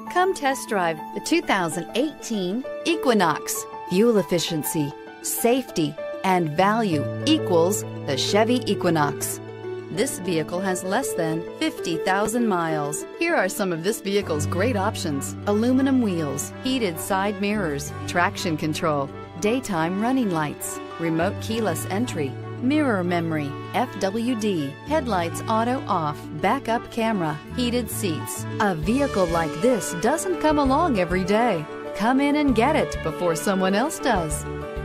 Come test drive the 2018 Equinox. Fuel efficiency, safety, and value equals the Chevy Equinox. This vehicle has less than 50,000 miles. Here are some of this vehicle's great options: aluminum wheels, heated side mirrors, traction control, daytime running lights, remote keyless entry, mirror memory, FWD, headlights auto off, backup camera, heated seats. A vehicle like this doesn't come along every day. Come in and get it before someone else does.